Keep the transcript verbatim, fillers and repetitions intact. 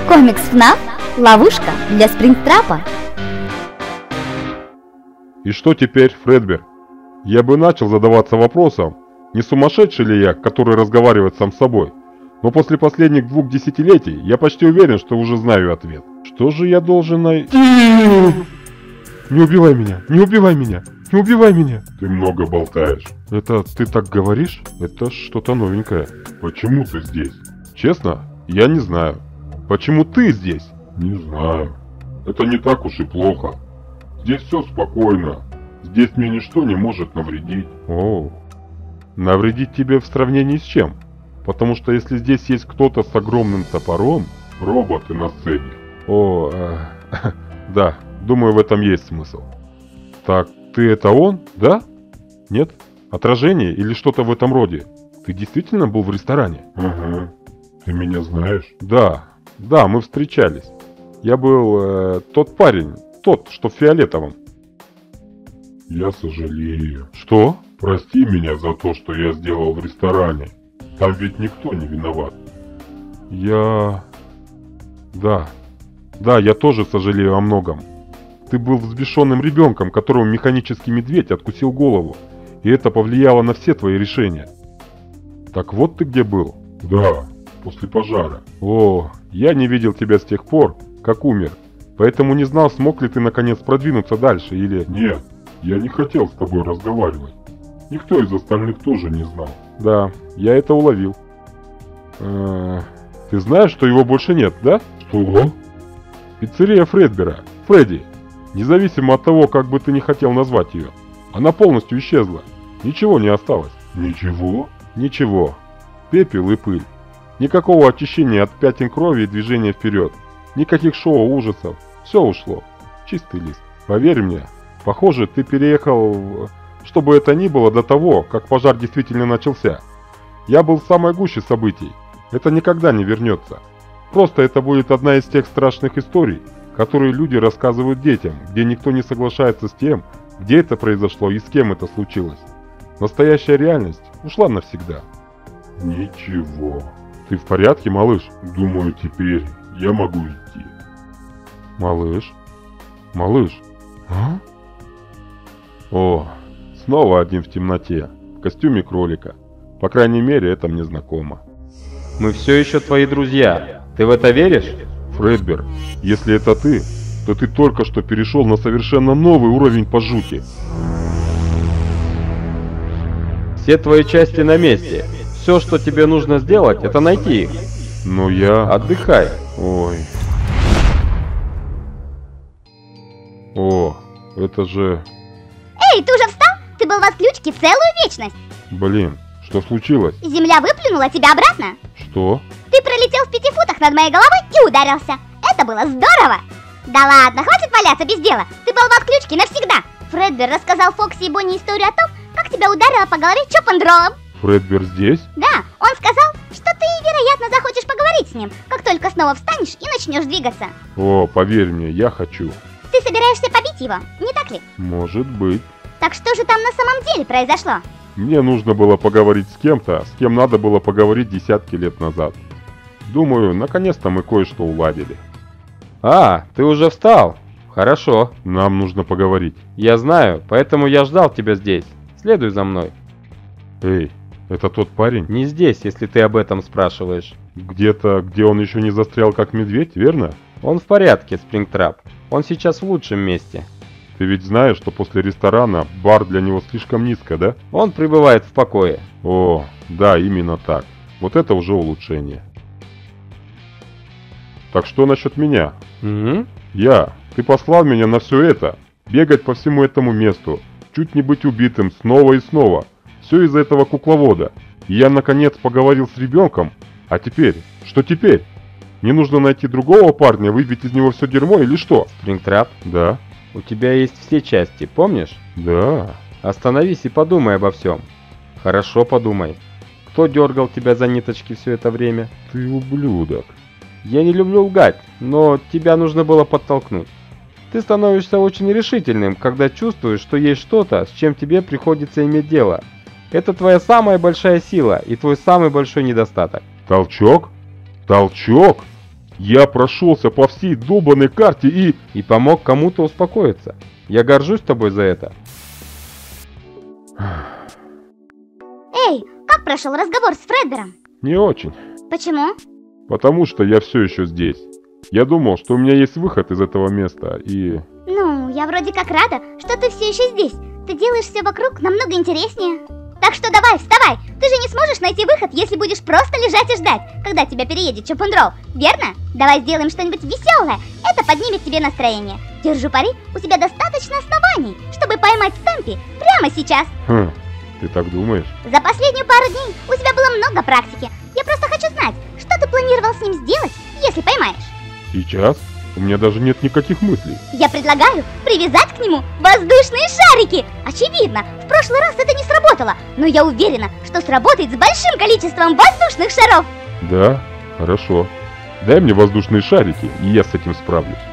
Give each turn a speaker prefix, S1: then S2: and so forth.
S1: Комикс ФНАФ «Ловушка для Спрингтрапа».
S2: И что теперь, Фредбер? Я бы начал задаваться вопросом, не сумасшедший ли я, который разговаривает сам с собой. Но после последних двух десятилетий я почти уверен, что уже знаю ответ. Что же я должен на... Не убивай меня! Не убивай меня! Не убивай меня!
S3: Ты много болтаешь.
S2: Это ты так говоришь? Это что-то новенькое.
S3: Почему ты здесь?
S2: Честно, я не знаю. Почему ты здесь?
S3: Не знаю. Это не так уж и плохо. Здесь все спокойно. Здесь мне ничто не может навредить.
S2: О, навредить тебе в сравнении с чем? Потому что если здесь есть кто-то с огромным топором...
S3: Роботы на сцене.
S2: О, э, да, думаю, в этом есть смысл. Так, ты это он, да? Нет? Отражение или что-то в этом роде? Ты действительно был в ресторане?
S3: Ага. Ты меня знаешь?
S2: Да, да, мы встречались. Я был э, тот парень, тот, что в фиолетовом.
S3: Я сожалею.
S2: Что?
S3: Прости меня за то, что я сделал в ресторане. Там ведь никто не виноват.
S2: Я... Да. Да, я тоже сожалею о многом. Ты был взбешенным ребенком, которому механический медведь откусил голову. И это повлияло на все твои решения. Так вот ты где был?
S3: Да, после пожара.
S2: О, я не видел тебя с тех пор, как умер. Поэтому не знал, смог ли ты наконец продвинуться дальше или...
S3: Нет, я не хотел с тобой разговаривать. Никто из остальных тоже не знал.
S2: Да, я это уловил. Э-э, ты знаешь, что его больше нет, да?
S3: Что?
S2: Пиццерия Фредбера. Фредди. Независимо от того, как бы ты ни хотел назвать ее. Она полностью исчезла. Ничего не осталось.
S3: Ничего?
S2: Ничего. Пепел и пыль. Никакого очищения от пятен крови и движения вперед. Никаких шоу ужасов. Все ушло. Чистый лист. Поверь мне, похоже, ты переехал, в... что бы это ни было, до того, как пожар действительно начался. Я был в самой гуще событий. Это никогда не вернется. Просто это будет одна из тех страшных историй, которые люди рассказывают детям, где никто не соглашается с тем, где это произошло и с кем это случилось. Настоящая реальность ушла навсегда.
S3: Ничего.
S2: Ты в порядке, малыш?
S3: Думаю, теперь я могу идти.
S2: Малыш? Малыш? А? О, снова один в темноте, в костюме кролика. По крайней мере, это мне знакомо.
S4: Мы все еще твои друзья. Ты в это веришь?
S2: Фредбер, если это ты, то ты только что перешел на совершенно новый уровень по жути.
S4: Все твои части на месте. Все, что тебе нужно сделать, это найти их.
S2: Но я...
S4: Отдыхай.
S2: Ой. О, это же...
S1: Эй, ты уже встал? Ты был в отключке целую вечность.
S2: Блин, что случилось?
S1: Земля выплюнула тебя обратно.
S2: Что?
S1: Ты пролетел в пяти футах над моей головой и ударился. Это было здорово. Да ладно, хватит валяться без дела. Ты был в отключке навсегда. Фредбер рассказал Фокси и Бонни историю о том, как тебя ударило по голове чоп-н-роллом.
S2: Фредбер здесь?
S1: Да, он сказал, что ты, вероятно, захочешь поговорить с ним, как только снова встанешь и начнешь двигаться.
S2: О, поверь мне, я хочу.
S1: Ты собираешься побить его, не так ли?
S2: Может быть.
S1: Так что же там на самом деле произошло?
S2: Мне нужно было поговорить с кем-то, с кем надо было поговорить десятки лет назад. Думаю, наконец-то мы кое-что уладили.
S4: А, ты уже встал. Хорошо.
S2: Нам нужно поговорить.
S4: Я знаю, поэтому я ждал тебя здесь. Следуй за мной.
S2: Эй, это тот парень?
S4: Не здесь, если ты об этом спрашиваешь.
S2: Где-то, где он еще не застрял как медведь, верно?
S4: Он в порядке, Спрингтрап. Он сейчас в лучшем месте.
S2: Ты ведь знаешь, что после ресторана бар для него слишком низко, да?
S4: Он пребывает в покое.
S2: О, да, именно так. Вот это уже улучшение. Так что насчет меня?
S4: Угу.
S2: Я. Ты послал меня на все это. Бегать по всему этому месту. Чуть не быть убитым снова и снова. Все из-за этого кукловода. И я наконец поговорил с ребенком. А теперь? Что теперь? Мне нужно найти другого парня, выбить из него все дерьмо или что?
S4: Спрингтрап?
S2: Да.
S4: У тебя есть все части, помнишь?
S2: Да.
S4: Остановись и подумай обо всем. Хорошо подумай. Кто дергал тебя за ниточки все это время?
S2: Ты ублюдок.
S4: Я не люблю лгать, но тебя нужно было подтолкнуть. Ты становишься очень решительным, когда чувствуешь, что есть что-то, с чем тебе приходится иметь дело. Это твоя самая большая сила и твой самый большой недостаток.
S2: Толчок? Толчок? Я прошелся по всей долбанной карте и...
S4: И помог кому-то успокоиться. Я горжусь тобой за это.
S1: Эй, как прошел разговор с Фредбером?
S2: Не очень.
S1: Почему?
S2: Потому что я все еще здесь. Я думал, что у меня есть выход из этого места, и...
S1: Ну, я вроде как рада, что ты все еще здесь. Ты делаешь все вокруг намного интереснее. Так что давай, вставай. Ты же не сможешь найти выход, если будешь просто лежать и ждать, когда тебя переедет Чоп-н-Ролл, верно? Давай сделаем что-нибудь веселое. Это поднимет тебе настроение. Держу пари, у тебя достаточно оснований, чтобы поймать Стэмпи прямо сейчас.
S2: Хм, ты так думаешь?
S1: За последнюю пару дней у тебя было много практики. Я просто хочу знать, что ты планировал с ним сделать, если поймаешь.
S2: Сейчас? У меня даже нет никаких мыслей.
S1: Я предлагаю привязать к нему воздушные шарики. Очевидно, в прошлый раз это не сработало, но я уверена, что сработает с большим количеством воздушных шаров.
S2: Да? Хорошо. Дай мне воздушные шарики, и я с этим справлюсь.